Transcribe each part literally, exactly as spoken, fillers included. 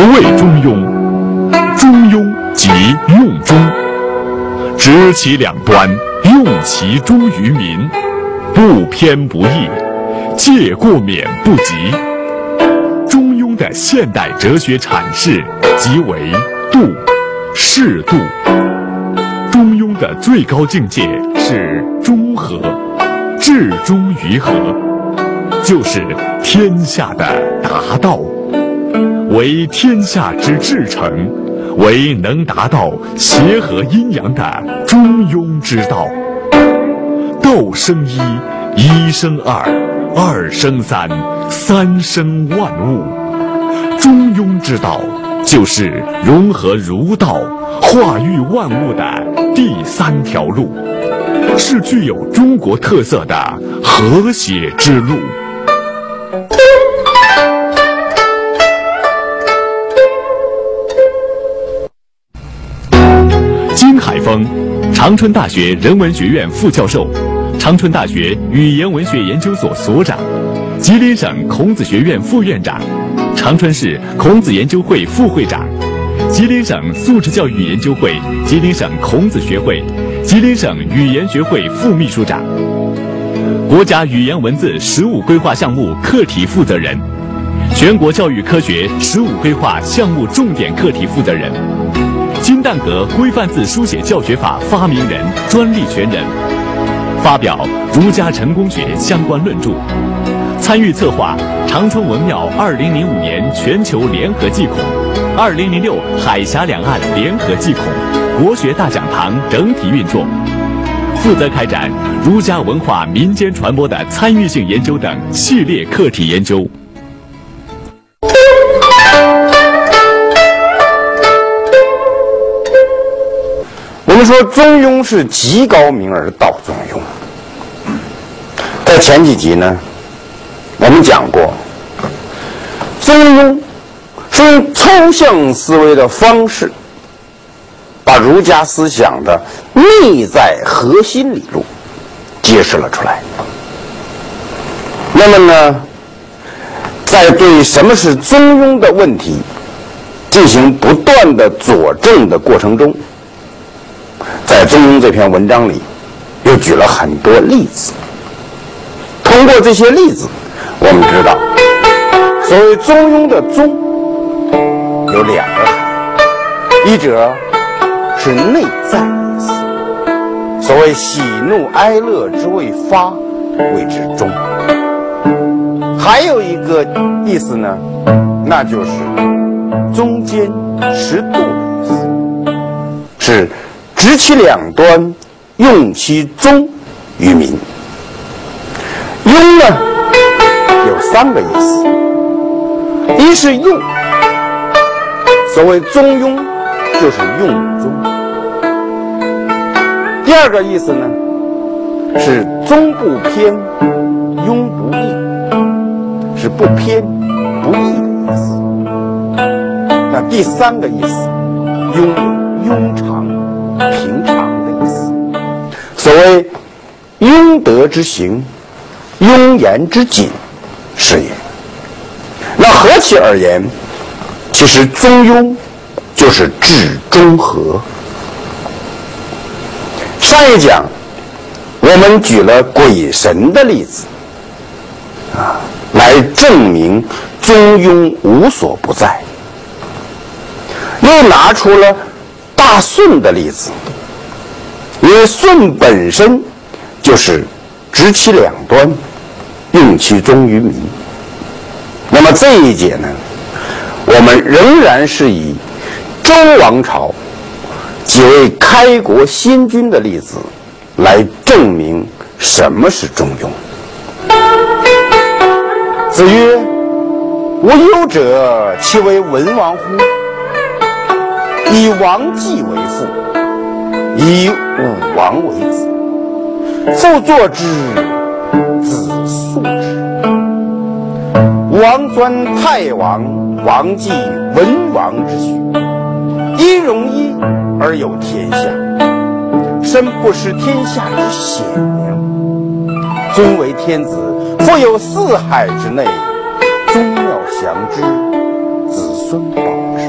谓中庸？中庸即用中，执其两端，用其中于民，不偏不倚，戒过免不及。中庸的现代哲学阐释即为度，适度。中庸的最高境界是中和，至中于和，就是天下的达道，为天下之至诚，为能达到协和阴阳的中庸之道。道生一，一生二，二生三，三生万物。中庸之道就是融合儒道、化育万物的第三条路，是具有中国特色的和谐之路。金海峰，长春大学人文学院副教授，长春大学语言文学研究所所长，吉林省孔子学院副院长，长春市孔子研究会副会长，吉林省素质教育研究会、吉林省孔子学会、吉林省语言学会副秘书长，国家语言文字十五规划项目课题负责人，全国教育科学十五规划项目重点课题负责人，金蛋格规范字书写教学法发明人、专利权人，发表儒家成功学相关论著，参与策划长春文庙二零零五年全球联合祭孔、二零零六海峡两岸联合祭孔、国学大讲堂整体运作，负责开展儒家文化民间传播的参与性研究等系列课题研究。 我们说中庸是极高明而道中庸。在前几集呢，我们讲过，中庸是用抽象思维的方式，把儒家思想的内在核心理路揭示了出来。那么呢，在对什么是中庸的问题进行不断的佐证的过程中，在中庸这篇文章里又举了很多例子。通过这些例子，我们知道所谓中庸的中有两个含义，一者是内在的意思，所谓喜怒哀乐之谓发，谓之中。还有一个意思呢，那就是中间适度的意思，是执其两端，用其中于民。庸呢有三个意思，一是用，所谓中庸就是用中。第二个意思呢是中不偏，庸不易，是不偏不义的意思。那第三个意思，庸有庸常、平常的意思。所谓庸德之行，庸言之谨是也。那合其而言，其实中庸就是至中和。上一讲我们举了鬼神的例子啊，来证明中庸无所不在，又拿出了大舜的例子，因为舜本身就是执其两端，用其中于民。那么这一节呢，我们仍然是以周王朝几位开国先君的例子来证明什么是中庸。子曰：无忧者，其为文王乎？以王季为父，以武王为子。父作之，子肃之。王尊太王，王继文王之序，一荣一而有天下，身不识天下之险良。尊为天子，复有四海之内，宗庙祥之，子孙保之。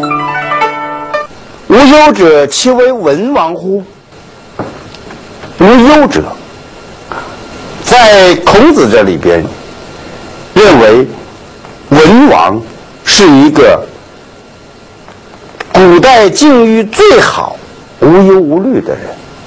忧者，其为文王乎？无忧者，在孔子这里边认为文王是一个古代境遇最好、无忧无虑的人。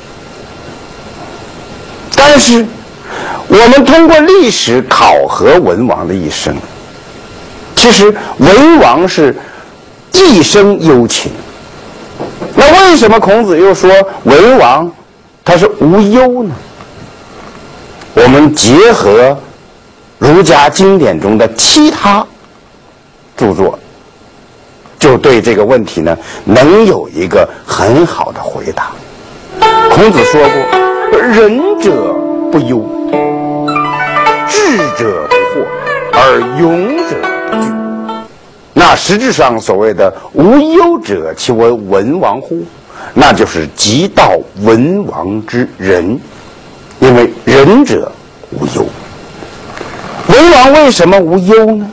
但是我们通过历史考核文王的一生，其实文王是一生忧勤。那为什么孔子又说文王他是无忧呢？我们结合儒家经典中的其他著作，就对这个问题呢能有一个很好的回答。孔子说过，仁者不忧，智者不惑，而勇者不惧。那实质上所谓的无忧者，其为文王乎？那就是即道文王之仁，因为仁者无忧。文王为什么无忧呢？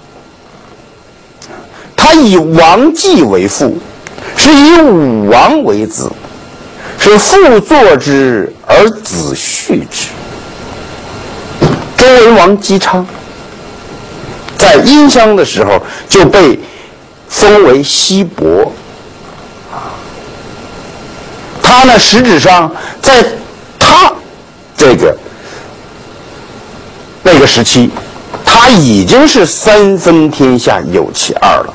他以王季为父，是以武王为子，是父作之而子续之。周文王姬昌在殷商的时候就被封为西伯，他呢实质上在他这个那个时期，他已经是三分天下有其二了，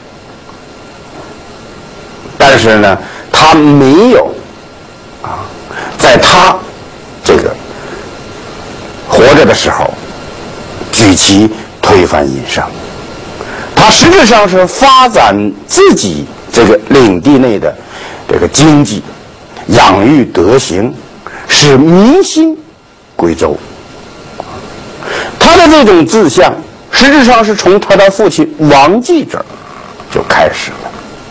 但是呢他没有啊在他这个活着的时候举旗推翻殷商，他实质上是发展自己这个领地内的这个经济，养育德行，使民心归周。他的这种志向实质上是从他的父亲王季这儿就开始了。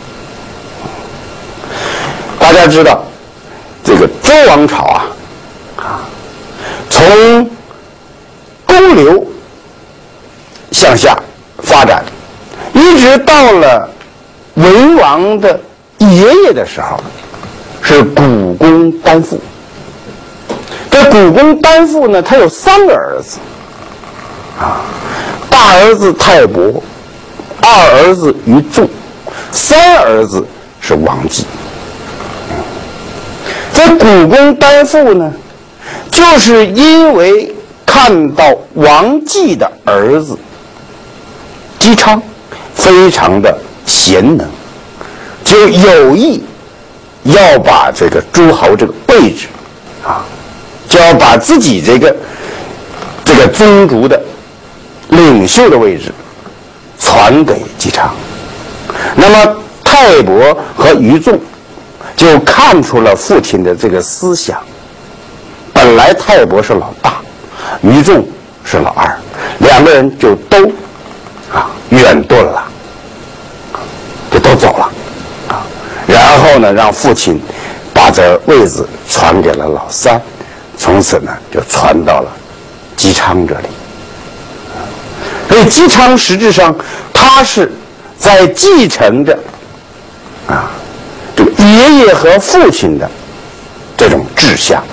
大家知道这个周王朝啊啊从公刘向下发展，一直到了文王的爷爷的时候，是古公丹父。这古公丹父呢，他有三个儿子啊，大儿子泰伯，二儿子于仲，三儿子是王季。这古公丹父呢，就是因为看到王季的儿子姬昌非常的贤能，就有意要把这个诸侯这个位置啊，就要把自己这个这个宗族的领袖的位置传给姬昌。那么泰伯和于仲就看出了父亲的这个思想，本来泰伯是老大，于仲是老二，两个人就都啊远遁了，就都走了啊。然后呢，让父亲把这位子传给了老三，从此呢就传到了姬昌这里。所以姬昌实质上他是在继承着啊这个爷爷和父亲的这种志向。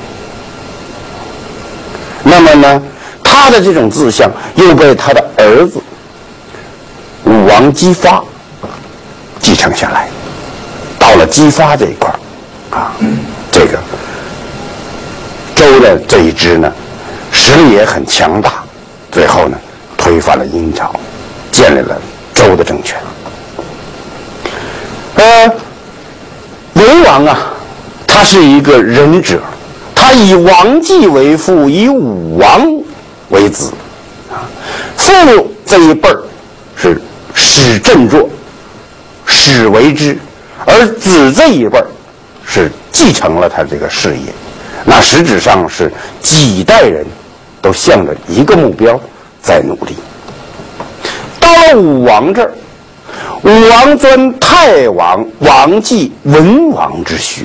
那么呢，他的这种志向又被他的儿子武王姬发继承下来。到了姬发这一块啊，这个周的这一支呢，实力也很强大，最后呢推翻了殷朝，建立了周的政权。呃，文王啊，他是一个仁者，他以王季为父，以武王为子啊。父这一辈儿是使振作，使为之，而子这一辈儿是继承了他这个事业。那实质上是几代人都向着一个目标在努力。到了武王这儿，武王尊太王、王季、文王之序。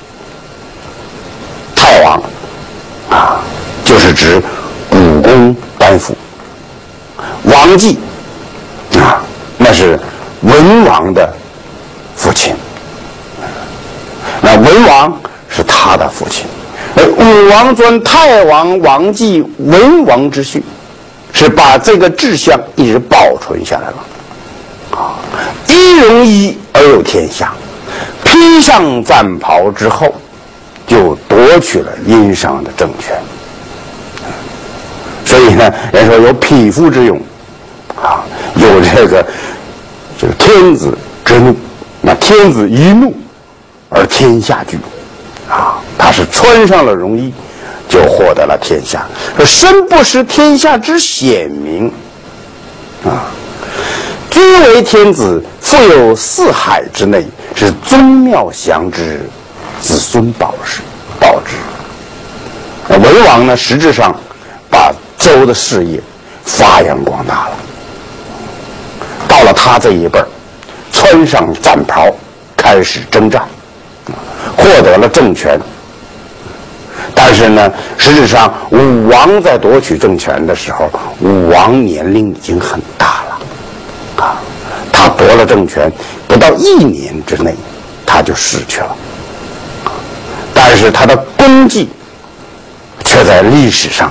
太王啊，就是指古公丹父；王季啊，那是文王的父亲。 他的父亲。而武王尊太王王继文王之序，是把这个志向一直保存下来了。啊，一荣一而有天下，披上战袍之后，就夺取了殷商的政权。所以呢，人说有匹夫之勇，啊，有这个这个天子之怒，那天子一怒而天下惧，啊，他是穿上了戎衣，就获得了天下。说身不识天下之显明，啊，君为天子，复有四海之内，是宗庙祥之，子孙保之。保之。文王呢，实质上把周的事业发扬光大了。到了他这一辈儿，穿上战袍，开始征战，获得了政权。但是呢，实质上武王在夺取政权的时候，武王年龄已经很大了，啊，他夺了政权不到一年之内，他就逝去了。但是他的功绩却在历史上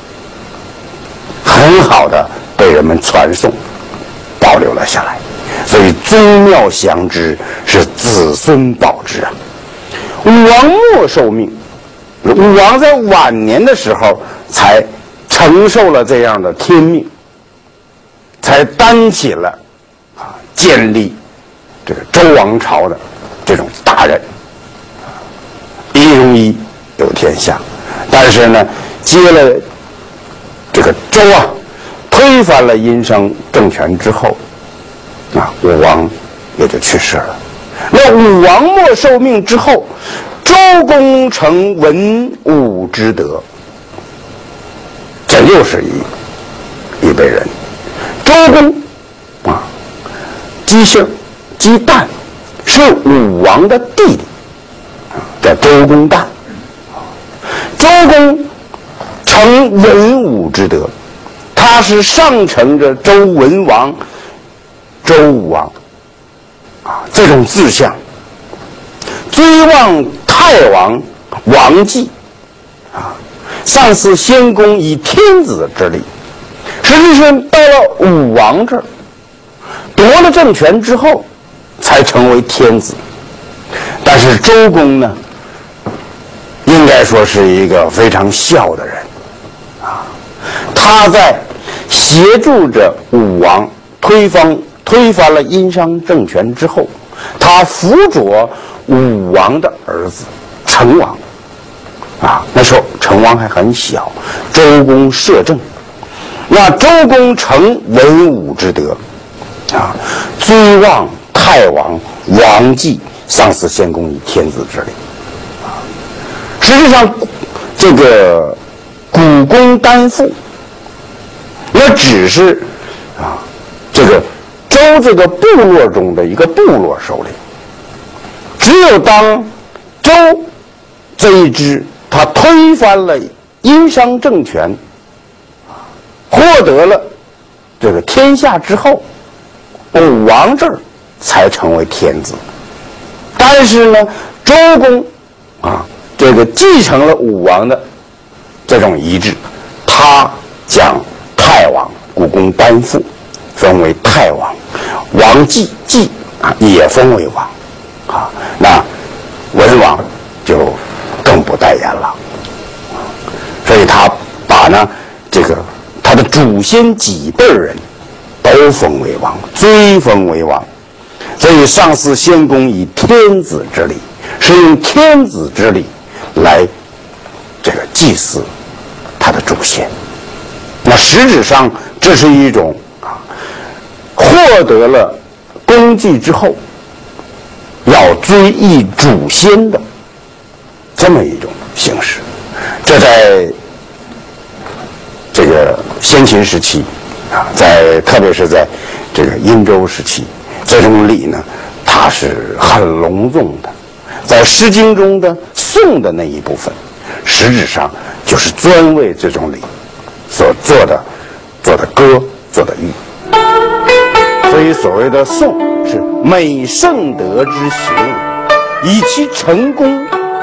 很好的被人们传颂，保留了下来。所以宗庙祥之，是子孙保之啊。武王末受命，武王在晚年的时候才承受了这样的天命，才担起了啊建立这个周王朝的这种大任。一荣一有天下，但是呢，接了这个周啊，推翻了殷商政权之后，啊，武王也就去世了。那武王末受命之后，周公成文武之德，这又是一一辈人。周公啊，姬姓姬旦是武王的弟弟。叫周公旦，周公成文武之德，他是上承着周文王、周武王啊这种志向，追望太王王继啊，上祀先公以天子之力。实际上到了武王这儿，夺了政权之后，才成为天子。但是周公呢，应该说是一个非常孝的人啊，他在协助着武王推翻推翻了殷商政权之后，他辅佐武王的儿子成王啊，那时候成王还很小，周公摄政，那周公成文武之德啊，追望太王王继，上祀先公以天子之力。实际上，这个古公丹父，那只是啊，这个周这个部落中的一个部落首领。只有当周这一支他推翻了殷商政权，获得了这个天下之后，武王这儿才成为天子。但是呢，周公啊，这个继承了武王的这种遗志，他将太王古公丹父封为太王，王继继啊也封为王啊，那文王就更不待言了。所以他把呢这个他的祖先几辈人都封为王，追封为王。所以上祀先公以天子之礼，是用天子之礼来这个祭祀他的祖先。那实质上这是一种啊，获得了功绩之后要追忆祖先的这么一种形式。这在这个先秦时期啊，在特别是在这个殷周时期，这种礼呢，它是很隆重的。在《诗经》中的颂的那一部分，实质上就是专为这种礼所做的、做的歌、做的乐。所以所谓的颂是美圣德之行，以其成功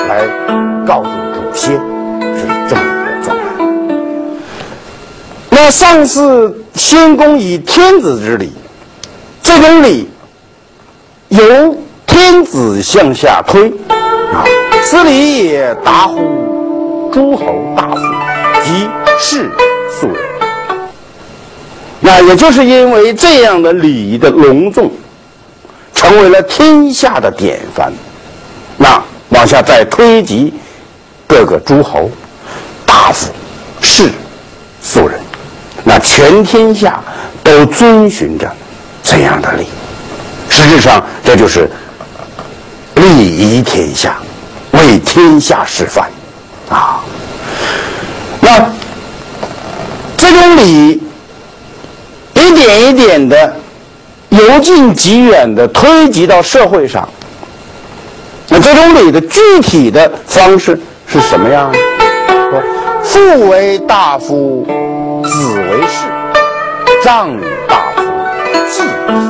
来告诉祖先，是这么一个状态。那上巳先公以天子之礼，这种礼由天子向下推啊，此礼也达乎诸侯大夫及士庶人。那也就是因为这样的礼仪的隆重，成为了天下的典范。那往下再推及各个诸侯、大夫、士、庶人，那全天下都遵循着这样的礼。实质上，这就是礼仪天下，为天下示范啊。那这种礼一点一点的由近及远的推及到社会上。那这种礼的具体的方式是什么样呢？说父为大夫，子为士，丈以大夫，季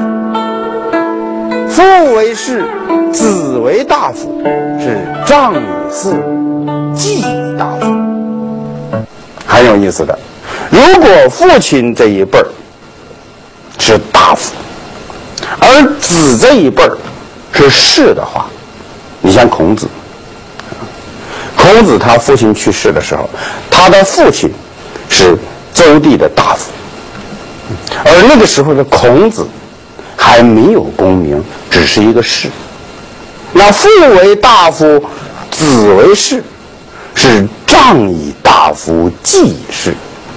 氏。父为士，子为大夫，是丈以士，季以大夫。很有意思的，如果父亲这一辈儿是大夫，而子这一辈儿是士的话，你像孔子，孔子他父亲去世的时候，他的父亲是周地的大夫，而那个时候的孔子还没有功名，只是一个士。那父为大夫，子为士，是丈以大夫，季以士。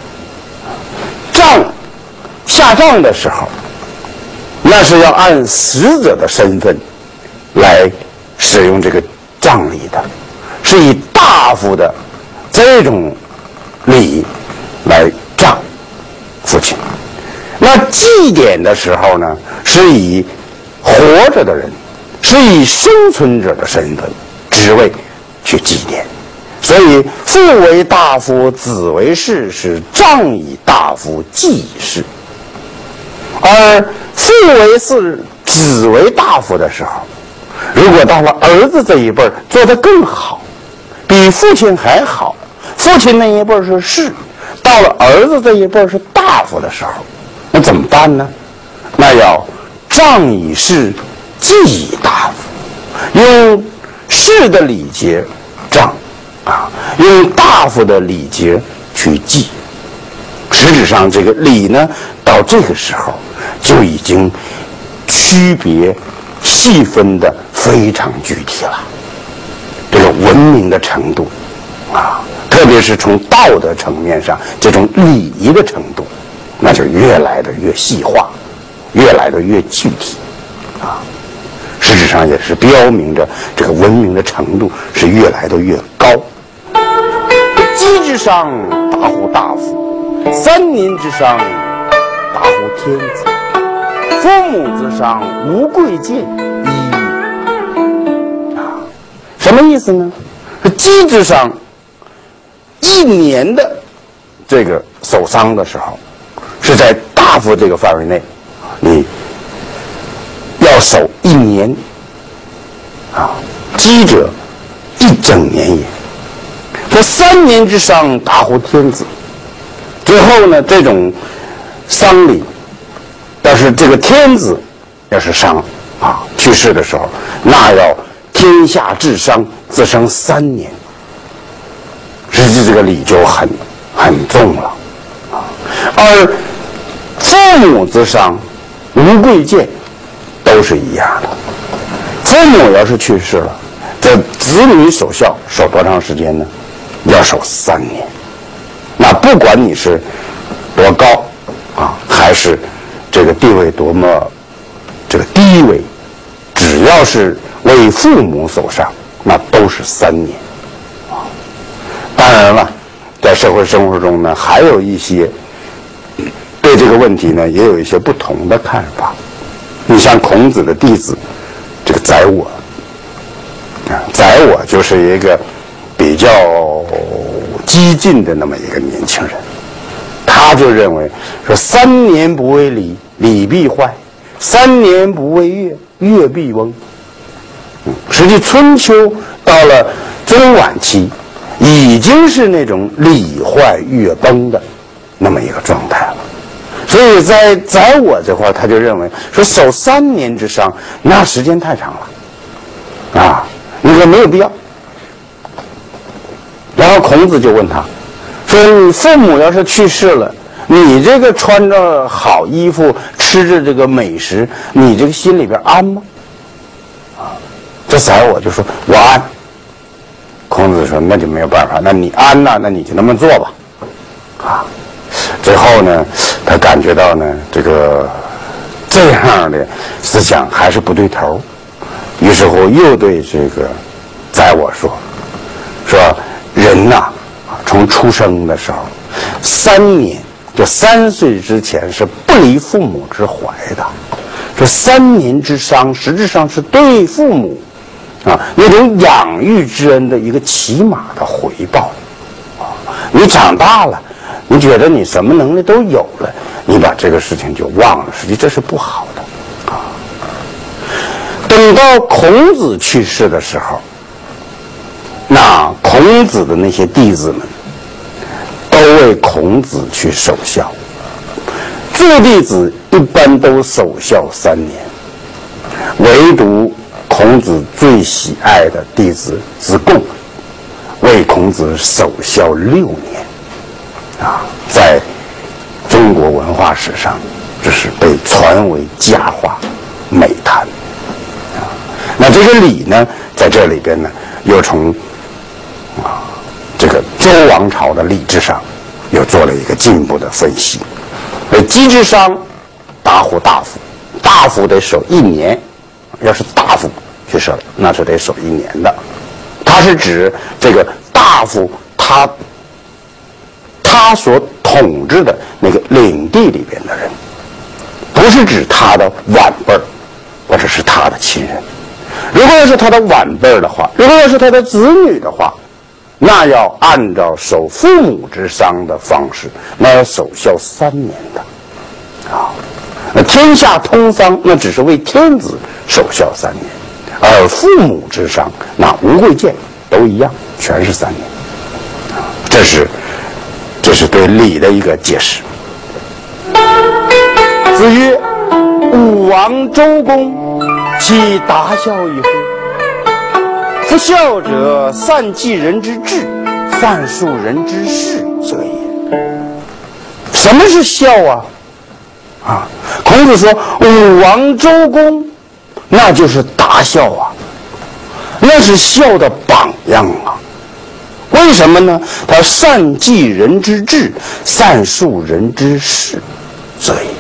丈下葬的时候，那是要按死者的身份来使用这个葬礼的，是以大夫的这种礼来葬父亲。那祭奠的时候呢，是以活着的人，是以生存者的身份、职位去祭奠。所以父为大夫，子为士，是葬以大夫，祭以士。而父为士，子为大夫的时候，如果到了儿子这一辈儿做得更好，比父亲还好，父亲那一辈儿是士，到了儿子这一辈儿是大夫的时候，那怎么办呢？那要葬以士，祭以大夫，用士的礼节葬啊，用大夫的礼节去祭。实质上，这个礼呢，到这个时候就已经区别细分的非常具体了。这个文明的程度啊，特别是从道德层面上，这种礼仪的程度，那就越来的越细化，越来的越具体啊。实质上也是标明着这个文明的程度是越来的越高。鸡之上，大乎大夫；三年之上，大乎天子；父母之上，无贵贱一啊。什么意思呢？鸡之上，一年的这个守丧的时候，是在大夫这个范围内，你要守一年啊。鸡者，一整年也。说三年之上，大乎天子。最后呢，这种丧礼，要是这个天子要是伤啊去世的时候，那要天下治丧，自生三年。实际这个礼就很很重了啊。而父母之丧，无贵贱，都是一样的。父母要是去世了，这子女守孝守多长时间呢？要守三年。那不管你是多高啊，还是这个地位多么这个低微，只要是为父母守丧，那都是三年啊。当然了，在社会生活中呢，还有一些对这个问题呢，也有一些不同的看法。你像孔子的弟子这个宰我啊，宰我就是一个比较激进的那么一个年轻人，他就认为说三年不为礼，礼必坏；三年不为乐，乐必崩。嗯，实际春秋到了中晚期已经是那种礼坏乐崩的那么一个状态了。所以在在我这块，他就认为说守三年之丧，那时间太长了，啊，那个没有必要。然后孔子就问他说：“你父母要是去世了，你这个穿着好衣服，吃着这个美食，你这个心里边安吗？”啊，这宰我就说我安。孔子说：“那就没有办法，那你安呐，那你就那么做吧。”啊，最后呢，他感觉到呢，这个这样的思想还是不对头，于是乎又对这个宰我说：“说人呐、啊，从出生的时候，三年就三岁之前是不离父母之怀的。说三年之丧，实质上是对父母啊那种养育之恩的一个起码的回报。啊，你长大了，你觉得你什么能力都有了，你把这个事情就忘了，实际这是不好的。啊，等到孔子去世的时候，那孔子的那些弟子们都为孔子去守孝，诸弟子一般都守孝三年，唯独孔子最喜爱的弟子子贡为孔子守孝六年，啊，在中国文化史上这是被传为佳话美谈。啊，那这个礼呢，在这里边呢，又从啊，这个周王朝的礼制上又做了一个进一步的分析。而姬之丧，达乎大夫，大夫得守一年，要是大夫去世了，那是得守一年的。它是指这个大夫他他所统治的那个领地里边的人，不是指他的晚辈儿或者是他的亲人。如果要是他的晚辈儿的话，如果要是他的子女的话，那要按照守父母之丧的方式，那要守孝三年的，啊，那天下通丧，那只是为天子守孝三年，而父母之丧，那无贵贱都一样，全是三年，啊，这是这是对礼的一个解释。子曰：“武王周公，其达孝矣乎？夫孝者，善继人之志，善述人之事者也。”什么是孝啊？啊，孔子说武王周公，那就是达孝啊，那是孝的榜样啊。为什么呢？他善继人之志，善述人之事者也。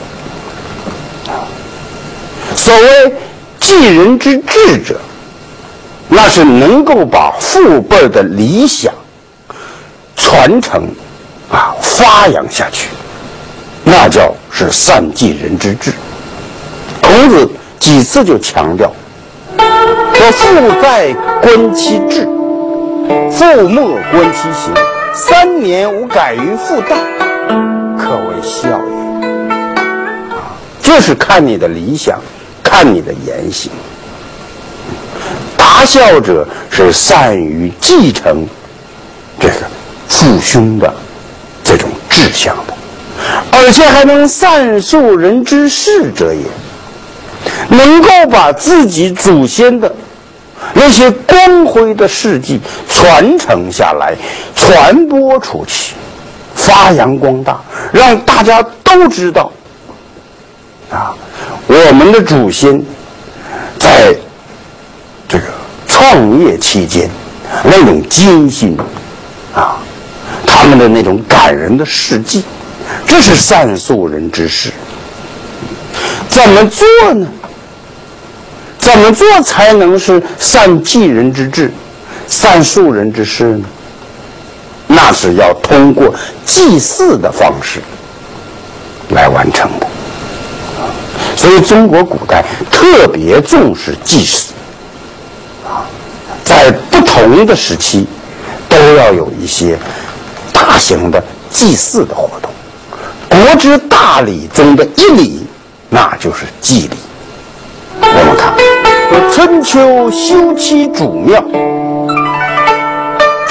所谓继人之志者，那是能够把父辈的理想传承啊发扬下去，那叫是善继人之志。孔子几次就强调说：“父在，观其志；父莫，观其行。三年无改于父道，可为孝也。”啊，就是看你的理想，看你的言行。达孝者是善于继承这个父兄的这种志向的，而且还能善述人之事者也，能够把自己祖先的那些光辉的事迹传承下来，传播出去，发扬光大，让大家都知道啊，我们的祖先在这个创业期间那种艰辛啊，他们的那种感人的事迹，这是善述人之事。怎么做呢？怎么做才能是善继人之志，善述人之事呢？那是要通过祭祀的方式来完成的。所以中国古代特别重视祭祀啊，在不同的时期都要有一些大型的祭祀的活动。国之大礼中的一礼，那就是祭礼。我们看春秋修葺祖庙，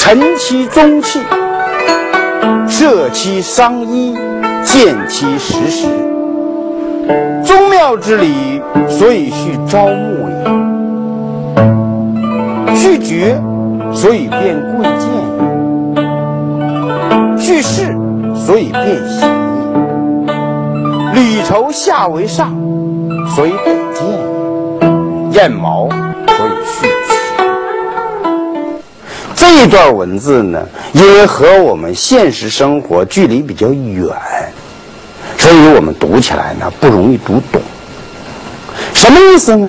陈其宗器，设其商衣，见其实时。宗庙之礼，所以续朝暮也；续爵，所以变贵贱也；续事，所以变显也；礼酬下为上，所以得见也；燕毛，所以续其。这段文字呢，因为和我们现实生活距离比较远，所以我们读起来呢不容易读懂。什么意思呢？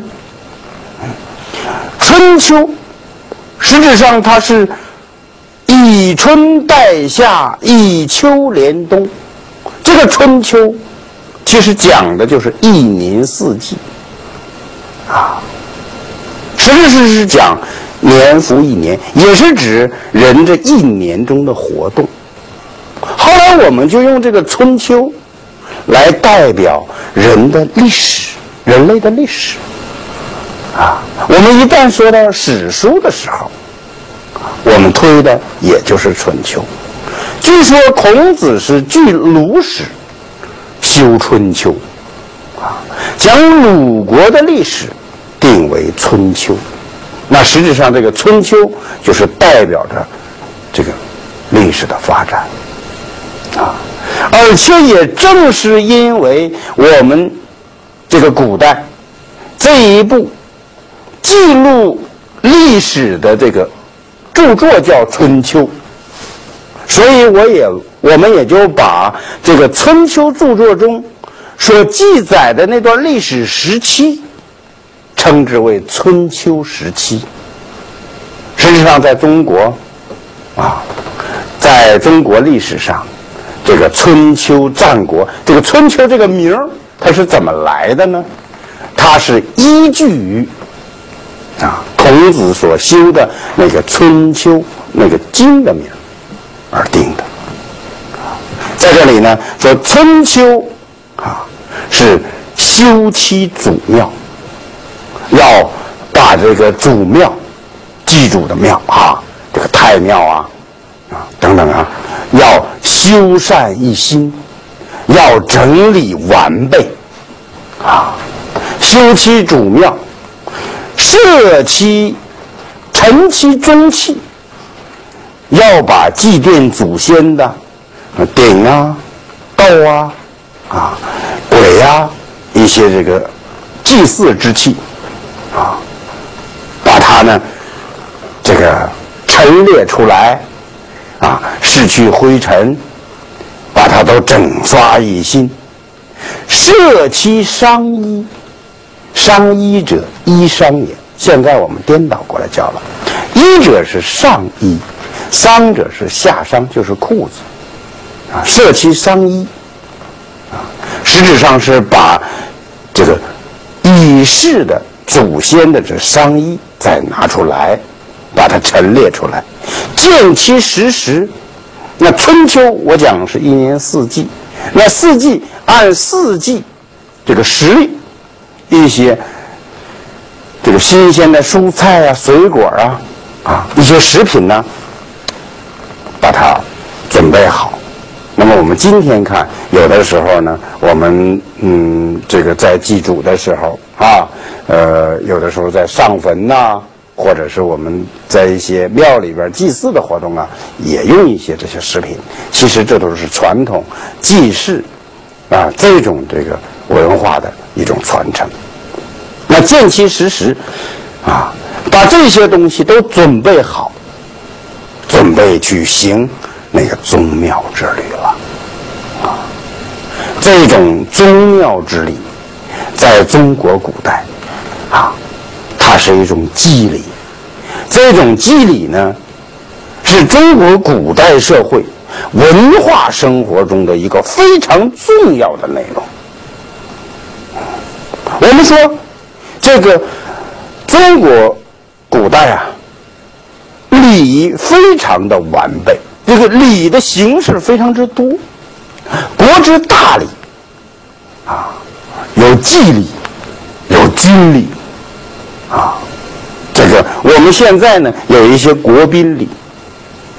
春秋实质上它是以春代夏，以秋连冬。这个春秋其实讲的就是一年四季啊，实质上是讲年复一年，也是指人这一年中的活动。后来我们就用这个春秋来代表人的历史，人类的历史啊。我们一旦说到史书的时候，我们推的也就是春秋。据说孔子是据鲁史修春秋啊，将鲁国的历史定为春秋。那实质上这个春秋就是代表着这个历史的发展啊，而且也正是因为我们这个古代这一部记录历史的这个著作叫春秋，所以我也我们也就把这个春秋著作中所记载的那段历史时期称之为春秋时期。实际上在中国啊，在中国历史上，这个春秋战国，这个春秋这个名儿它是怎么来的呢？它是依据于啊孔子所修的那个春秋那个经的名而定的。在这里呢说春秋啊是修其祖庙，要把这个祖庙记住的庙啊，这个太庙啊啊等等啊，要修缮一新，要整理完备啊，修其主庙，设其陈其宗器，要把祭奠祖先的鼎啊、斗啊、啊簋啊一些这个祭祀之器啊，把它呢这个陈列出来啊，拭去灰尘，把它都整刷一新。设其商衣，商衣者衣商也，现在我们颠倒过来叫了，衣者是上衣，商者是下商，就是裤子啊。设其商衣啊，实质上是把这个已逝的祖先的这商衣再拿出来，把它陈列出来，见其实时。那春秋我讲是一年四季，那四季按四季这个时一些这个新鲜的蔬菜啊、水果啊啊一些食品呢，把它准备好。那么我们今天看，有的时候呢，我们嗯这个在祭祖的时候啊，呃有的时候在上坟呐、啊。或者是我们在一些庙里边祭祀的活动啊，也用一些这些食品。其实这都是传统祭祀啊这种这个文化的一种传承。那见其实时啊，把这些东西都准备好，准备去行那个宗庙之旅了啊。这种宗庙之礼，在中国古代啊。它是一种祭礼，这种祭礼呢，是中国古代社会文化生活中的一个非常重要的内容。我们说，这个中国古代啊，礼非常的完备，这个礼的形式非常之多。国之大礼啊，有祭礼，有军礼。啊，这个我们现在呢有一些国宾礼，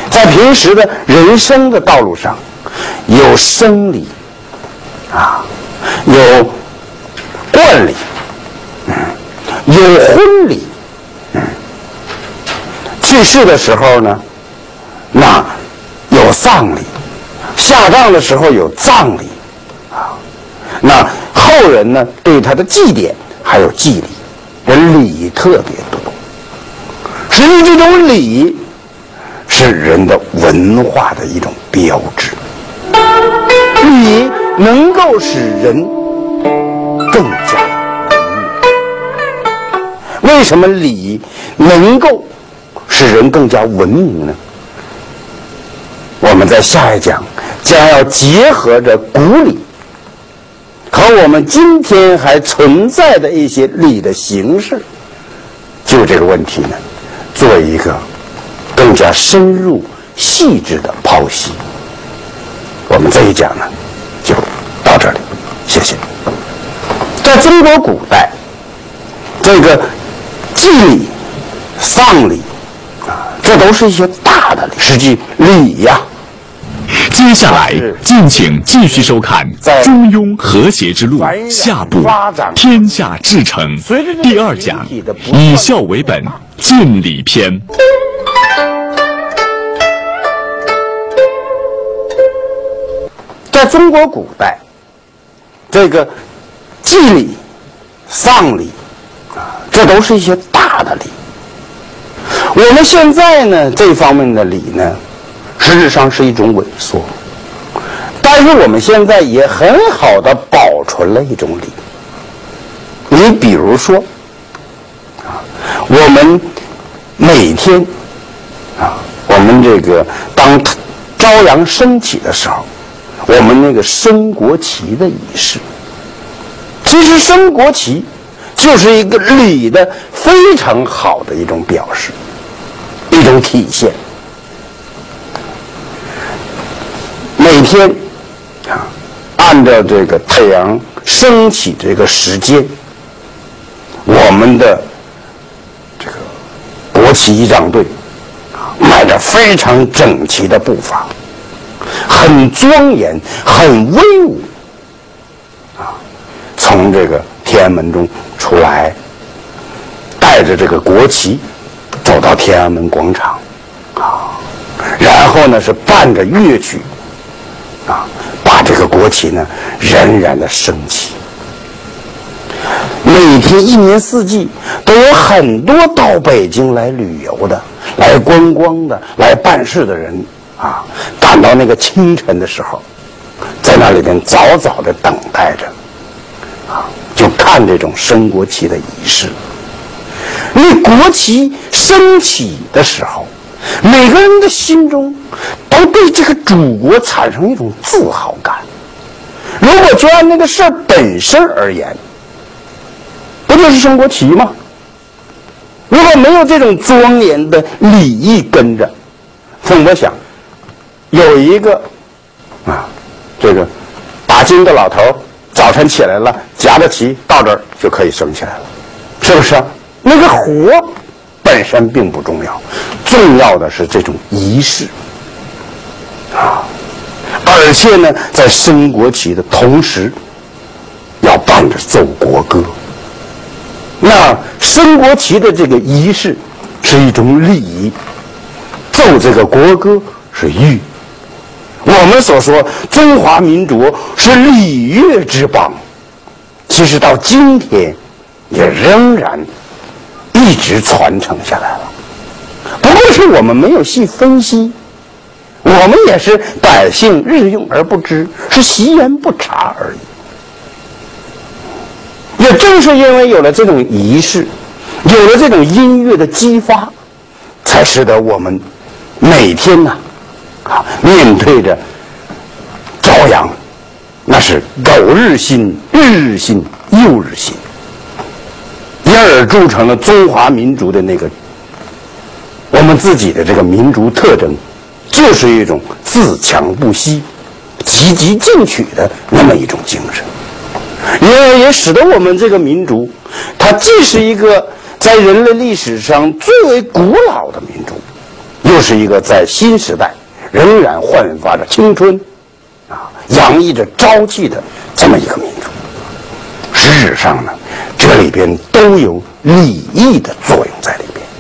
在平时的人生的道路上，有生理啊，有冠礼，嗯，有婚礼，嗯，去世的时候呢，那有丧礼，下葬的时候有葬礼，啊，那后人呢对他的祭奠还有祭礼，人礼特别多。实际这种礼是人的文化的一种标志，礼能够使人更加文明。为什么礼能够使人更加文明呢？我们在下一讲将要结合着古礼和我们今天还存在的一些礼的形式，就这个问题呢做一个更加深入细致的剖析。我们这一讲呢就到这里，谢谢。在中国古代，这个祭礼、丧礼啊，这都是一些大的礼，实际礼呀。 接下来，敬请继续收看《中庸和谐之路》下部《天下至诚》第二讲，以孝为本，敬礼篇。 在中国古代，这个祭礼、丧礼啊，这都是一些大的礼。我们现在呢，这方面的礼呢，实质上是一种萎缩，但是我们现在也很好的保存了一种礼。你比如说啊，我们每天啊，我们这个当朝阳升起的时候，我们那个升国旗的仪式，其实升国旗就是一个礼的非常好的一种表示，一种体现。每天啊，按照这个太阳升起这个时间，我们的这个国旗仪仗队啊，迈着非常整齐的步伐，很庄严，很威武啊，从这个天安门中出来，带着这个国旗走到天安门广场啊，然后呢是伴着乐曲啊，把这个国旗呢冉冉的升起。每天一年四季都有很多到北京来旅游的、来观光的、来办事的人啊，赶到那个清晨的时候，在那里边早早的等待着啊，就看这种升国旗的仪式。那国旗升起的时候，每个人的心中都对这个祖国产生一种自豪感。如果就按那个事儿本身而言，不就是升国旗吗？如果没有这种庄严的礼仪跟着，那我想有一个啊，这个打金的老头早晨起来了，夹着旗到这儿就可以升起来了，是不是啊？那个活本身并不重要，重要的是这种仪式啊。而且呢，在升国旗的同时，要伴着奏国歌。那升国旗的这个仪式是一种礼仪，奏这个国歌是乐。我们所说中华民族是礼乐之邦，其实到今天也仍然一直传承下来了。不过是我们没有细分析，我们也是百姓日用而不知，是习言不察而已。也正是因为有了这种仪式，有了这种音乐的激发，才使得我们每天呢、啊，啊，面对着朝阳，那是苟日新，日日新，又日新，因而铸成了中华民族的那个我们自己的这个民族特征，就是一种自强不息、积极进取的那么一种精神。因而也使得我们这个民族，它既是一个在人类历史上最为古老的民族， 又是一个在新时代仍然焕发着青春啊，洋溢着朝气的这么一个民族。实质上呢，这里边都有礼义的作用在里边。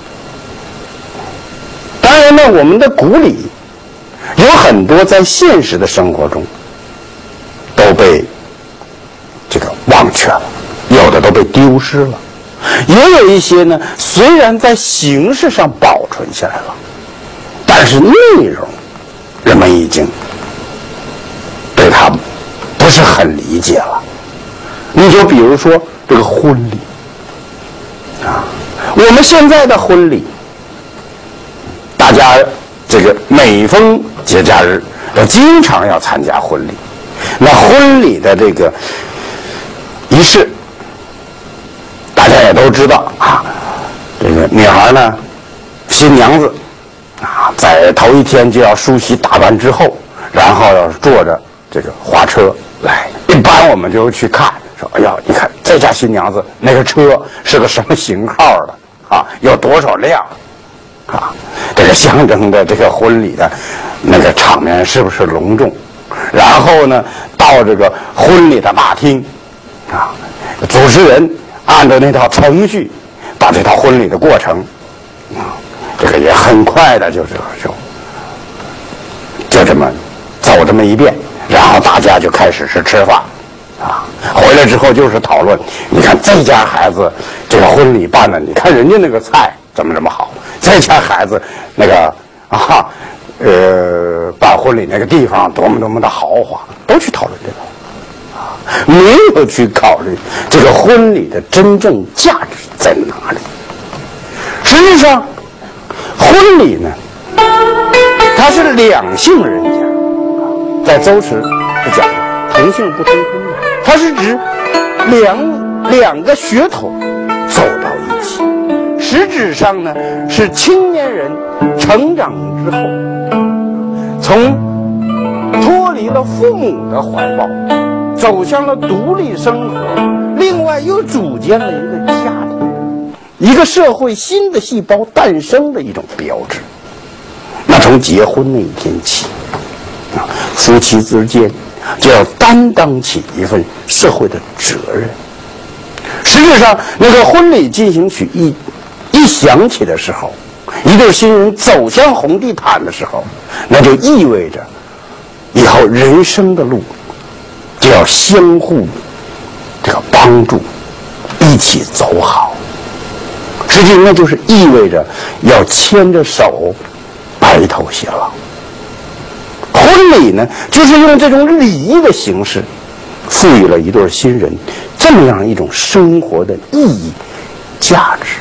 当然呢，我们的古礼有很多在现实的生活中都被这个忘却了，有的都被丢失了，也有一些呢，虽然在形式上保存下来了，但是内容人们已经对它不是很理解了。你就比如说这个婚礼啊，我们现在的婚礼，大家这个每逢节假日要经常要参加婚礼，那婚礼的这个仪式，大家也都知道啊。这个女孩呢，新娘子啊，在头一天就要梳洗打扮之后，然后要坐着这个花车来。一般我们就去看，说哎呀，你看这家新娘子那个车是个什么型号的啊？有多少辆啊？这个象征的这个婚礼的那个场面是不是隆重？然后呢，到这个婚礼的大厅啊，主持人按照那套程序，把这套婚礼的过程啊，这个也很快的就就就这么走这么一遍，然后大家就开始是吃饭啊，回来之后就是讨论，你看这家孩子这个婚礼办的，你看人家那个菜怎么这么好，这家孩子那个啊呃办婚礼那个地方多么多么的豪华，都去讨论这个啊，没有去考虑这个婚礼的真正价值在哪里。实际上婚礼呢，它是两性人家，在周时是讲同姓不通婚的，它是指两两个血统走到一起，实质上呢是青年人成长之后，从脱离了父母的怀抱，走向了独立生活，另外又组建了一个家庭，一个社会新的细胞诞生的一种标志。那从结婚那一天起啊，夫妻之间就要担当起一份社会的责任。实际上，那个婚礼进行曲一一响起的时候，一对新人走向红地毯的时候，那就意味着以后人生的路就要相互这个帮助，一起走好。实际那就是意味着要牵着手白头偕老。婚礼呢，就是用这种礼仪的形式，赋予了一对新人这么样一种生活的意义、价值。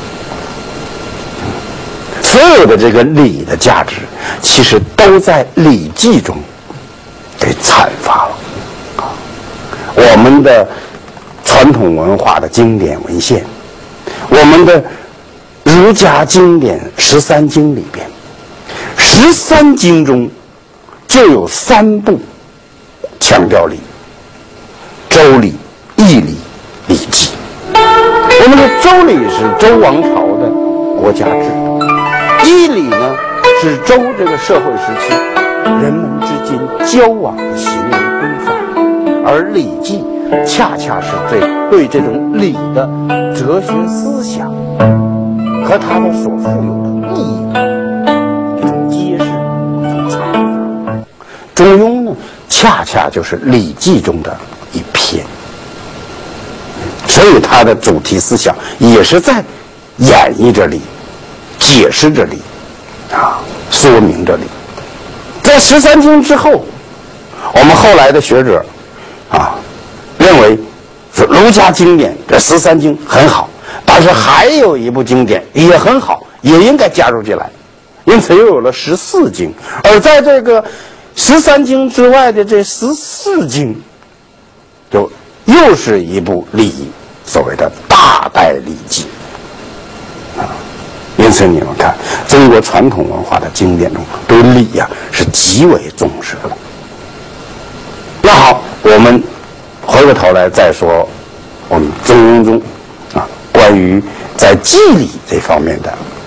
所有的这个礼的价值，其实都在《礼记》中给阐发了。我们的传统文化的经典文献，我们的儒家经典十三经里边，十三经中就有三部强调礼：周礼、义礼、礼记。我们的周礼是周王朝的国家制度，义礼呢是周这个社会时期人们之间交往的行为规范，而礼记恰恰是对对这种礼的哲学思想和它的所富有的意义一种揭示、一种阐发。中庸呢，恰恰就是《礼记》中的一篇，所以它的主题思想也是在演绎着礼，解释着礼，啊，说明着礼。在十三经之后，我们后来的学者啊认为，说儒家经典这十三经很好，但是还有一部经典也很好，也应该加入进来，因此又有了十四经。而在这个十三经之外的这十四经，就又是一部礼仪，所谓的大代礼记啊。因此你们看，中国传统文化的经典中对礼呀、啊、是极为重视的。那好，我们回过头来再说我们中庸中啊关于在祭礼这方面的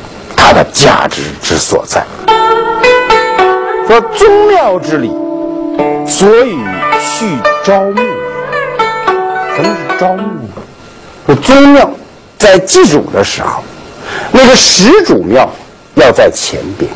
它的价值之所在。说宗庙之礼，所以序招募。什么是招募呢？说宗庙在祭祖的时候，那个始祖庙要在前边，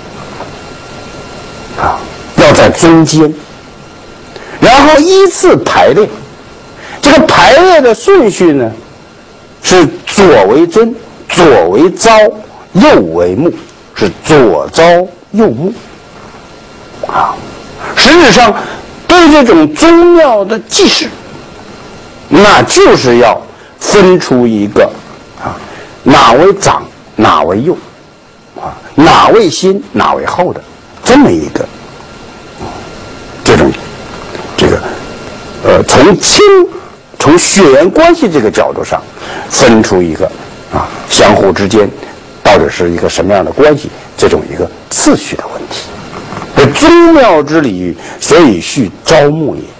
啊，要在中间，然后依次排列。这个排列的顺序呢，是左为尊，左为昭，右为穆，是左昭右穆。啊，实质上对这种宗庙的祭祀，那就是要分出一个啊，哪为长，哪为幼，啊，哪为先，哪为后的这么一个这种这个呃，从亲从血缘关系这个角度上分出一个啊，相互之间到底是一个什么样的关系，这种一个次序的问题。宗庙之礼，所以序招募也；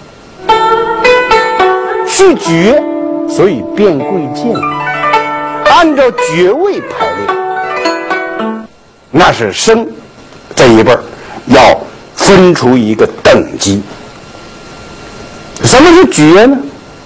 序爵，所以变贵贱。按照爵位排列，那是生这一辈儿要分出一个等级。什么是爵呢？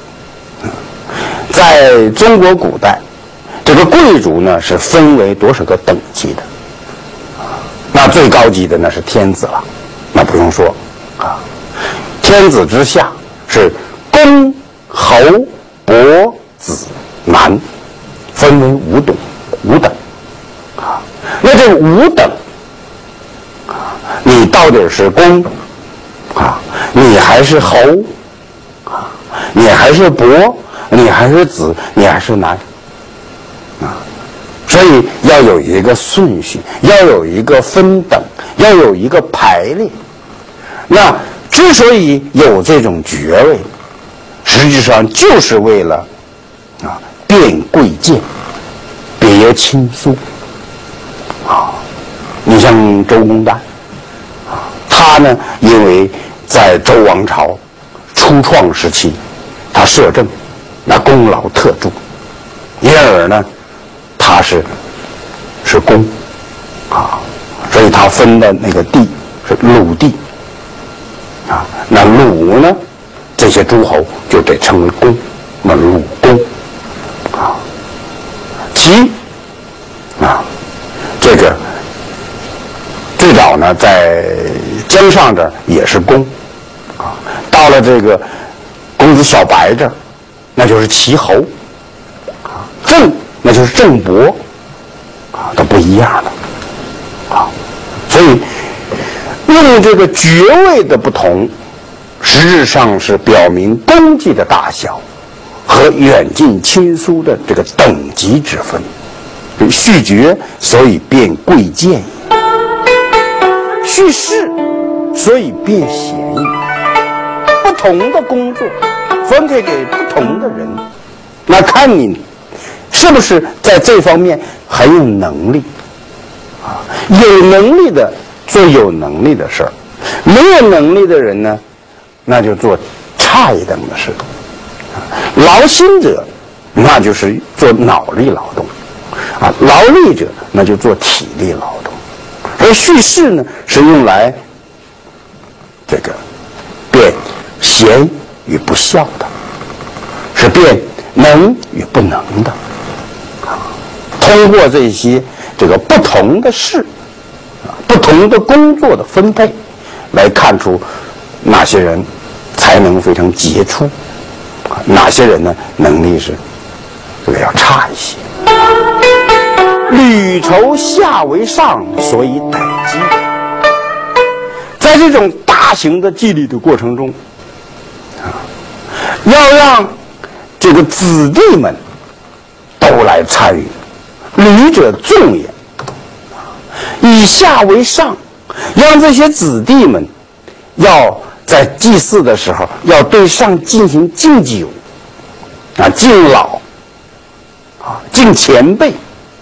在中国古代，这个贵族呢是分为多少个等级的？那最高级的那是天子了，那不用说啊。天子之下是公、侯、伯、子、男，分为五等，五等啊。那这五等啊，你到底是公啊，你还是侯啊，你还是伯，你还是子，你还是男啊。所以要有一个顺序，要有一个分等，要有一个排列。那之所以有这种爵位，实际上就是为了啊辨贵贱，别亲疏啊。你像周公旦啊，他呢因为在周王朝初创时期，他摄政，那功劳特著，因而呢。他是是公啊，所以他分的那个地是鲁地啊。那鲁呢，这些诸侯就得称为公，那鲁公啊。齐啊，这个最早呢在江上这儿也是公啊，到了这个公子小白这儿，那就是齐侯啊。郑那就是郑伯啊，都不一样的啊。所以用这个爵位的不同，实质上是表明功绩的大小和远近亲疏的这个等级之分。序爵，所以变贵贱；序士，所以变贤义。不同的工作分配给不同的人，那看你是不是在这方面很有能力啊？有能力的做有能力的事儿，没有能力的人呢，那就做差一等的事。劳心者，那就是做脑力劳动啊；劳力者，那就做体力劳动。而序士呢，是用来这个辨贤与不孝的，是辨能与不能的。通过这些这个不同的事啊，不同的工作的分配，来看出哪些人才能非常杰出啊，哪些人呢能力是这个要差一些。履酬下为上，所以逮鸡。在这种大型的祭礼的过程中啊，要让这个子弟们都来参与。履者众也，以下为上，让这些子弟们要在祭祀的时候要对上进行敬酒啊，敬老啊，敬前辈。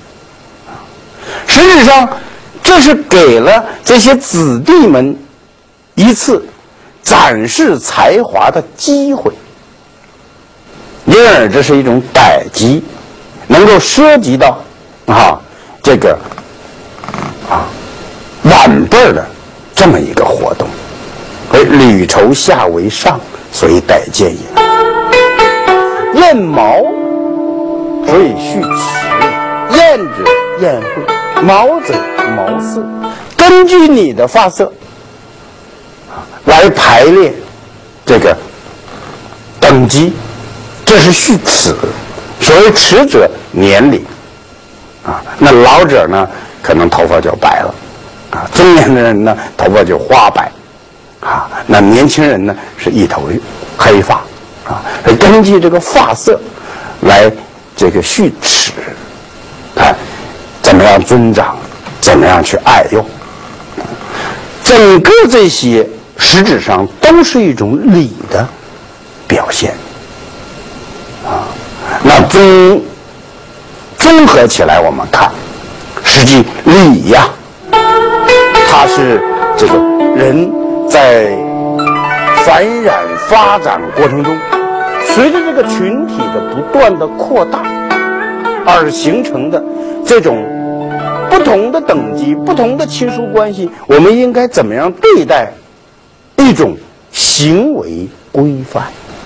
实际上，这是给了这些子弟们一次展示才华的机会，因而这是一种逮鸡，能够涉及到啊，这个啊晚辈的这么一个活动。而履绸下为上，所以待见也。燕毛，所以续齿；燕者燕会，毛者毛色。根据你的发色来排列这个等级，这是续齿。所谓齿者年龄啊，那老者呢可能头发就白了啊，中年的人呢头发就花白啊，那年轻人呢是一头黑发啊，根据这个发色来这个续齿，看怎么样尊长，怎么样去爱用，整个这些实质上都是一种礼的表现啊。那综综合起来我们看，实际礼呀，它是这个人在繁衍发展过程中，随着这个群体的不断的扩大而形成的这种不同的等级、不同的亲属关系，我们应该怎么样对待一种行为规范，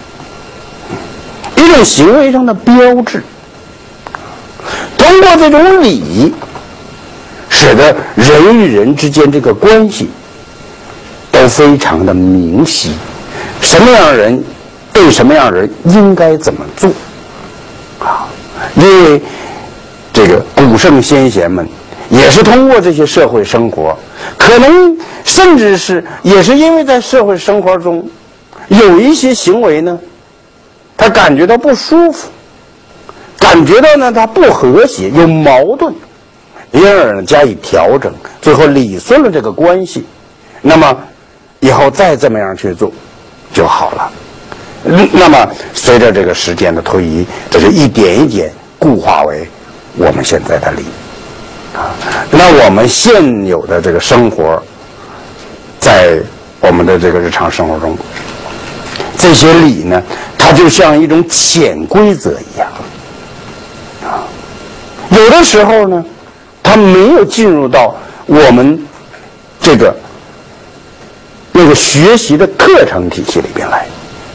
一种行为上的标志。通过这种礼，使得人与人之间这个关系都非常的明晰，什么样的人对什么样的人应该怎么做啊？因为这个古圣先贤们也是通过这些社会生活，可能甚至是也是因为在社会生活中有一些行为呢，他感觉到不舒服，感觉到呢他不和谐，有矛盾，因而加以调整，最后理顺了这个关系，那么以后再这么样去做就好了。那么随着这个时间的推移，这就一点一点固化为我们现在的礼啊。那我们现有的这个生活，在我们的这个日常生活中，这些礼呢，它就像一种潜规则一样啊。有的时候呢，它没有进入到我们这个那个学习的课程体系里边来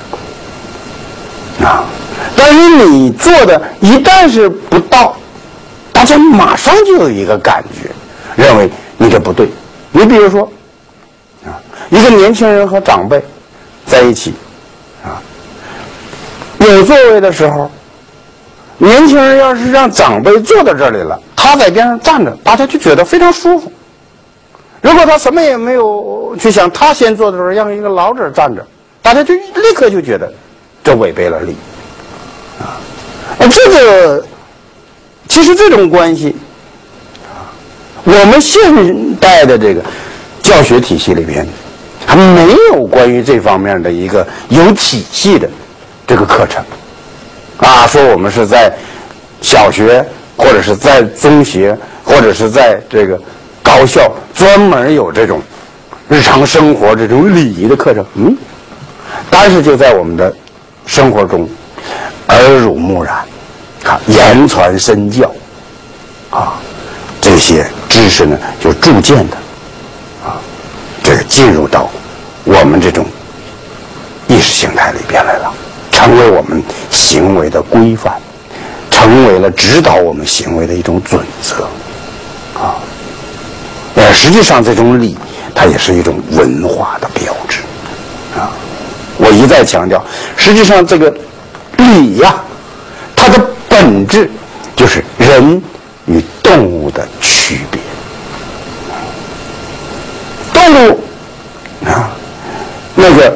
啊，但是你做的一旦是不到，大家马上就有一个感觉，认为你这不对。你比如说啊，一个年轻人和长辈在一起啊，有座位的时候，年轻人要是让长辈坐到这里了，他在边上站着，大家就觉得非常舒服。如果他什么也没有去想，他先坐的时候让一个老者站着，大家就立刻就觉得这违背了礼啊。而这个其实这种关系，我们现代的这个教学体系里边还没有关于这方面的一个有体系的这个课程啊。说我们是在小学或者是在中学或者是在这个高校专门有这种日常生活这种礼仪的课程，嗯，但是就在我们的生活中耳濡目染啊，言传身教啊，这些知识呢就逐渐的啊，这个进入到我们这种意识形态里边来了，成为我们行为的规范，成为了指导我们行为的一种准则啊。呃，实际上这种礼，它也是一种文化的标志啊。我一再强调，实际上这个礼呀、啊，它的本质就是人与动物的区别。动物啊，那个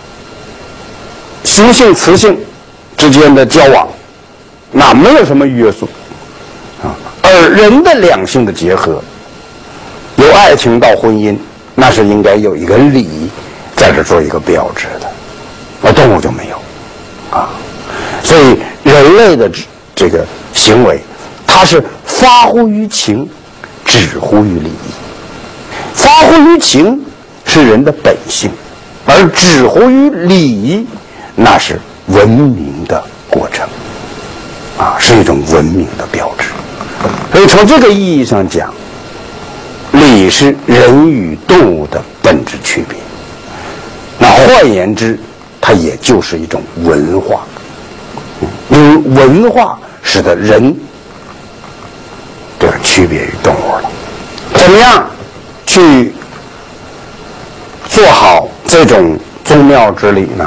雄性雌性之间的交往，那没有什么约束啊，而人的两性的结合，由爱情到婚姻，那是应该有一个礼在这做一个标志的，而动物就没有啊。所以人类的这个行为，它是发乎于情，止乎于礼仪。发乎于情是人的本性，而止乎于礼仪，那是文明的过程啊，是一种文明的标志。所以从这个意义上讲，礼也是人与动物的本质区别。那换言之，它也就是一种文化，因为文化使得人这个区别于动物了。怎么样去做好这种宗庙之礼呢？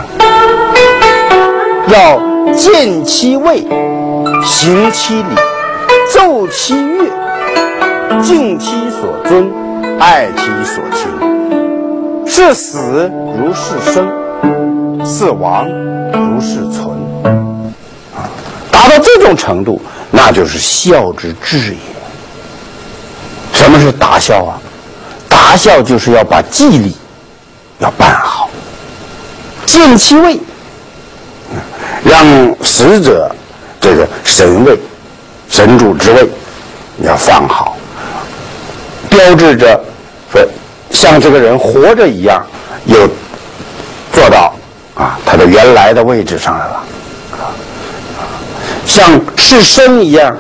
要见其位，行其礼，奏其乐，敬其所尊，爱其所亲。是死如是生，是亡如是存。啊，达到这种程度，那就是孝之至也。什么是达孝啊？达孝就是要把祭礼要办好，见其位，让死者这个神位、神主之位要放好，标志着说像这个人活着一样，又做到啊他的原来的位置上来了，像是生一样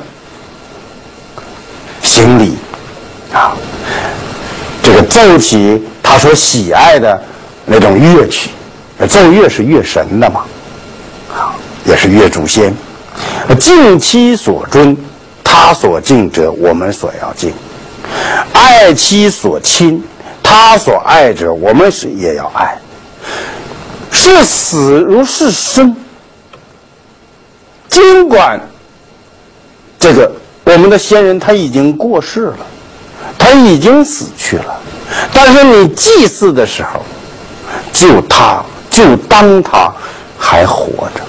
行礼啊，这个奏起他所喜爱的那种乐曲，奏乐是乐神的嘛，啊，也是乐祖先。敬其所尊，他所敬者我们所要敬；爱其所亲，他所爱者我们是也要爱。是死如是生，尽管这个我们的先人他已经过世了，他已经死去了，但是你祭祀的时候，就他就当他还活着。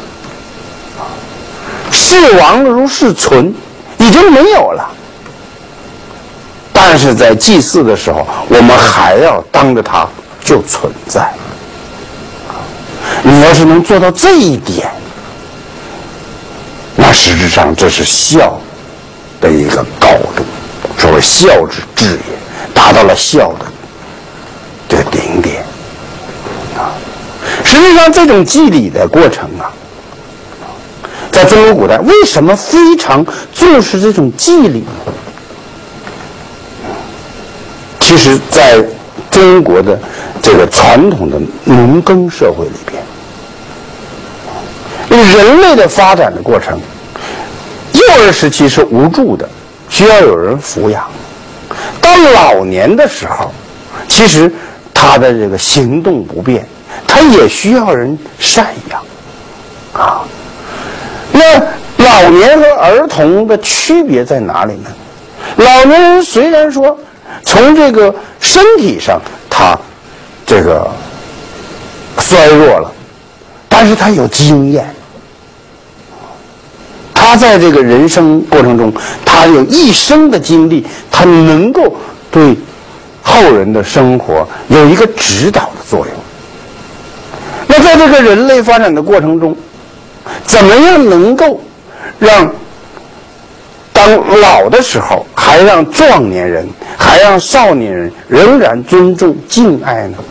是亡如是存，已经没有了，但是在祭祀的时候，我们还要当着他就存在。你要是能做到这一点，那实质上这是孝的一个高度，所谓孝之至也，达到了孝的这个顶点啊。实际上，这种祭礼的过程啊，在中国古代为什么非常重视这种祭礼呢？其实，在中国的这个传统的农耕社会里边，人类的发展的过程，幼儿时期是无助的，需要有人抚养；到老年的时候，其实他的这个行动不便，他也需要人赡养啊。那老年和儿童的区别在哪里呢？老年人虽然说从这个身体上他这个衰弱了，但是他有经验，他在这个人生过程中，他有一生的经历，他能够对后人的生活有一个指导的作用。那在这个人类发展的过程中，怎么样能够让当老的时候还让壮年人还让少年人仍然尊重敬爱呢？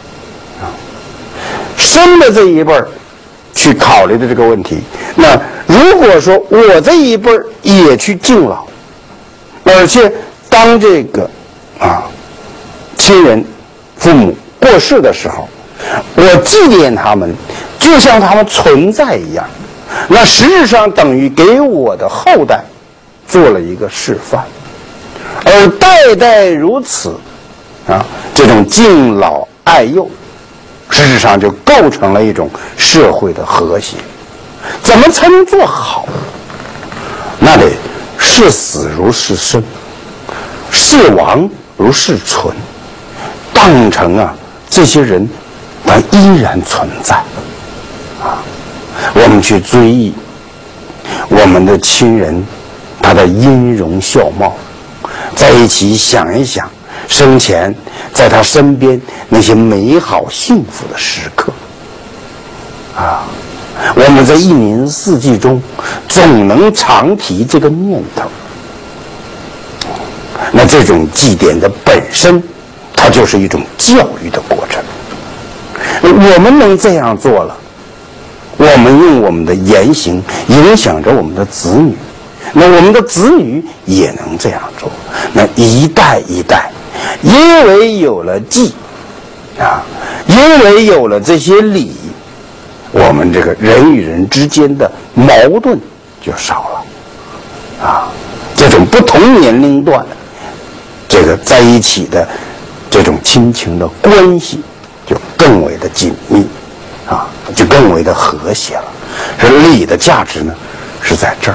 生的这一辈儿去考虑的这个问题，那如果说我这一辈儿也去敬老，而且当这个啊亲人父母过世的时候，我纪念他们，就像他们存在一样，那实质上等于给我的后代做了一个示范，而代代如此啊，这种敬老爱幼，实质上就构成了一种社会的和谐。怎么才能做好？那得是死如是生，是亡如是存，当成啊这些人他依然存在啊。我们去追忆我们的亲人他的音容笑貌，在一起想一想生前在他身边那些美好幸福的时刻啊，我们在一年四季中总能常提这个念头。那这种祭典的本身，它就是一种教育的过程。我们能这样做了，我们用我们的言行影响着我们的子女，那我们的子女也能这样做。那一代一代因为有了祭啊，因为有了这些礼，我们这个人与人之间的矛盾就少了啊。这种不同年龄段这个在一起的这种亲情的关系就更为的紧密啊，就更为的和谐了。这礼的价值呢是在这儿。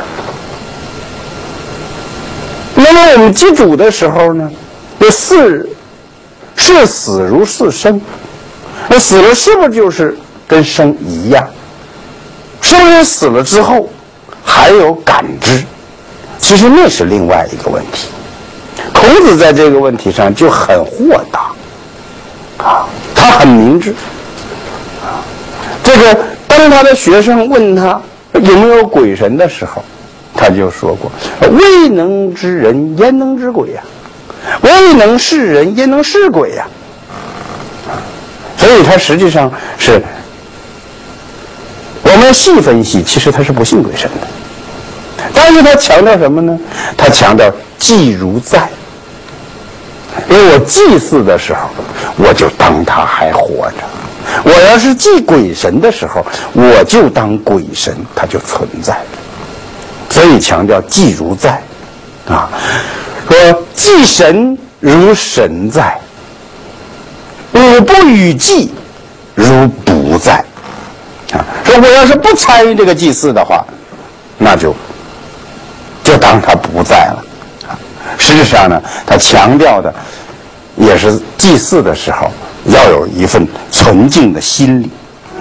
那么我们祭祖的时候呢，这视视死如视生，那死了是不是就是跟生一样？是不是死了之后还有感知？其实那是另外一个问题。孔子在这个问题上就很豁达啊，他很明智啊。这个当他的学生问他有没有鬼神的时候，他就说过：“未能知人，焉能知鬼呀？未能视人，焉能视鬼呀？”所以他实际上是，我们细分析，其实他是不信鬼神的。但是他强调什么呢？他强调祭如在。因为我祭祀的时候，我就当他还活着；我要是祭鬼神的时候，我就当鬼神他就存在。所以强调祭如在啊，说祭神如神在，吾不与祭如不在啊。说我要是不参与这个祭祀的话，那就就当他不在了啊。实际上呢，他强调的也是祭祀的时候要有一份纯净的心理。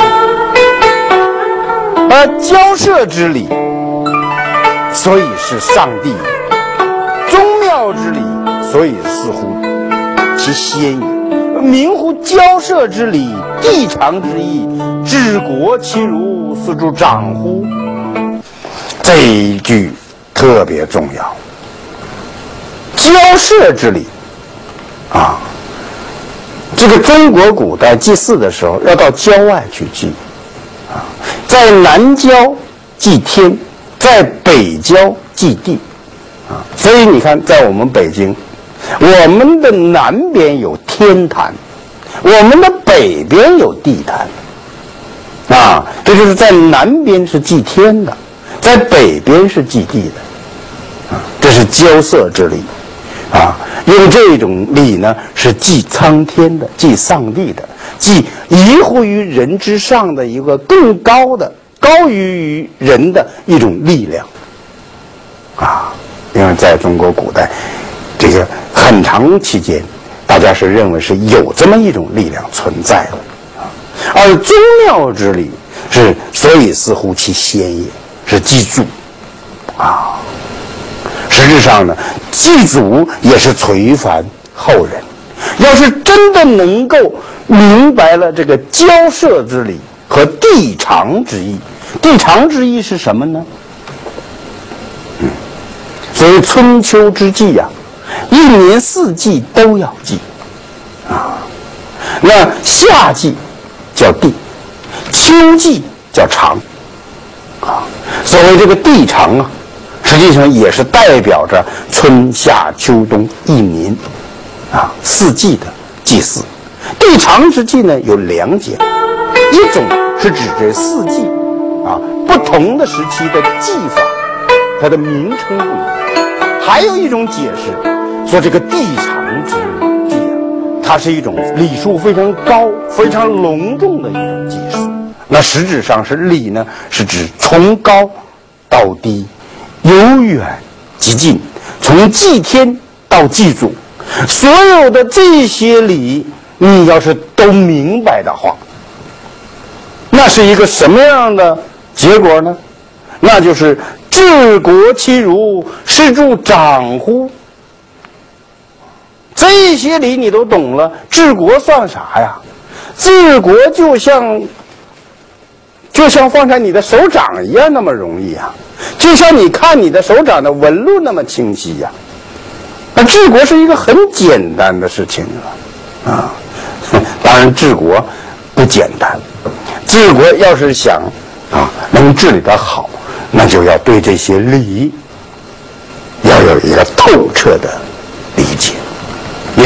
而交涉之礼，所以是上帝；宗庙之礼，所以似乎其先也。明乎交涉之礼，地长之意，治国其如，斯诸长乎？这一句特别重要。交涉之礼啊，这个中国古代祭祀的时候要到郊外去祭啊，在南郊祭天，在北郊祭地啊。所以你看，在我们北京，我们的南边有天坛，我们的北边有地坛啊。这就是在南边是祭天的，在北边是祭地的啊。这是交涉之礼啊。用这种礼呢，是祭苍天的，祭上帝的，祭移乎于人之上的一个更高的、高于人的一种力量啊。因为在中国古代，这个很长期间，大家是认为是有这么一种力量存在的啊。而宗庙之礼是所以似乎其先也，是祭祖啊。实质上呢，祭祖也是垂繁后人。要是真的能够明白了这个交涉之礼和地长之意，地长之意是什么呢？嗯，所谓春秋之祭呀、啊，一年四季都要祭啊。那夏季叫地，秋季叫长啊。所谓这个地长啊，实际上也是代表着春夏秋冬一年啊四季的祭祀。地长之祭呢有两解，一种是指这四季啊不同的时期的祭法，它的名称不一样；还有一种解释说这个地长之祭啊，它是一种礼数非常高、非常隆重的一种祭祀。那实质上是礼呢，是指从高到低，由远及近，从祭天到祭祖，所有的这些礼，你要是都明白的话，那是一个什么样的结果呢？那就是治国其如，是诸长乎？这些礼你都懂了，治国算啥呀？治国就像就像放在你的手掌一样那么容易啊，就像你看你的手掌的纹路那么清晰呀、啊。那治国是一个很简单的事情啊，啊，当然治国不简单，治国要是想啊能治理得好，那就要对这些礼要有一个透彻的理解。也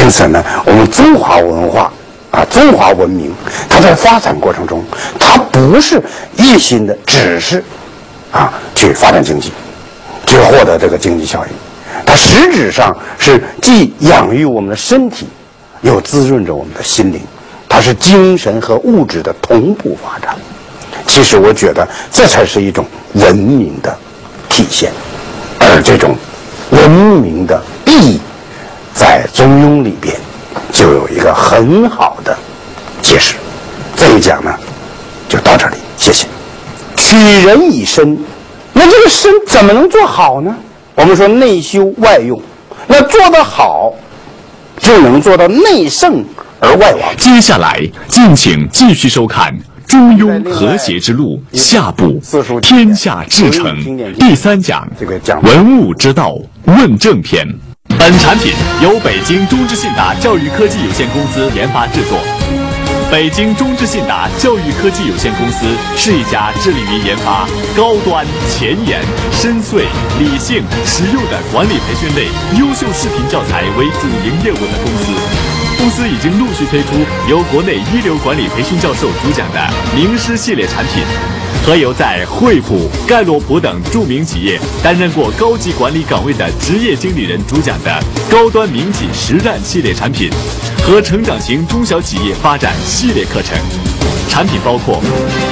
因此呢，我们中华文化啊，中华文明，它在发展过程中，它不是一心的只是啊去发展经济，去获得这个经济效益，它实质上是既养育我们的身体，又滋润着我们的心灵，它是精神和物质的同步发展。其实我觉得这才是一种文明的体现，而这种文明的意义在《中庸》里边就有一个很好的解释。这一讲呢就到这里，谢谢。取人以身，那这个身怎么能做好呢？我们说内修外用，那做得好就能做到内圣而外王。 接下来敬请继续收看中庸和谐之路下部天下至诚第三讲文物之道问政篇。本产品由北京中之信达教育科技有限公司研发制作。北京中之信达教育科技有限公司是一家致力于研发高端、前沿、深邃、理性、实用的管理培训类优秀视频教材为主营业务的公司。公司已经陆续推出由国内一流管理培训教授主讲的名师系列产品，和由在惠普、盖洛普等著名企业担任过高级管理岗位的职业经理人主讲的高端民企实战系列产品，和成长型中小企业发展系列课程。产品包括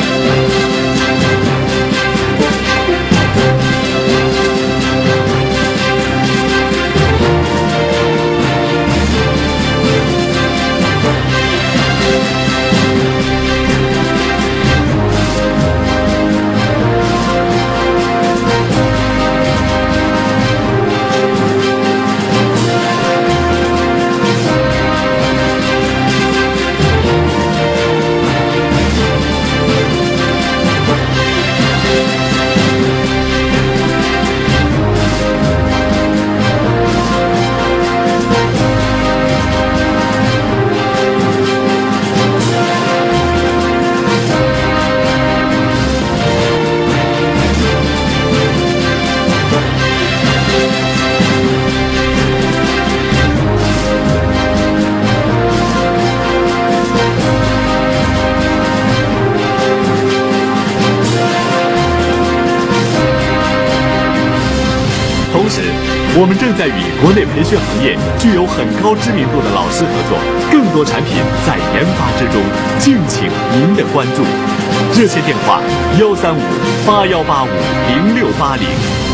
我们正在与国内培训行业具有很高知名度的老师合作，更多产品在研发之中，敬请您的关注。热线电话：幺三五八幺八五零六八零。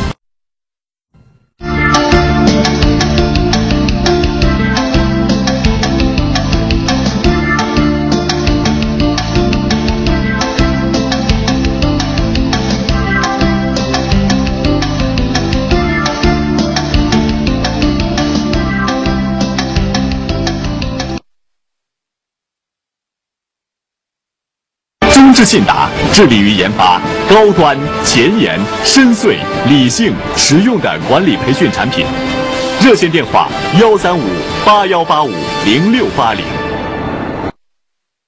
中之信达致力于研发高端、前沿、深邃、理性、实用的管理培训产品。热线电话：幺三五八幺八五零六八零。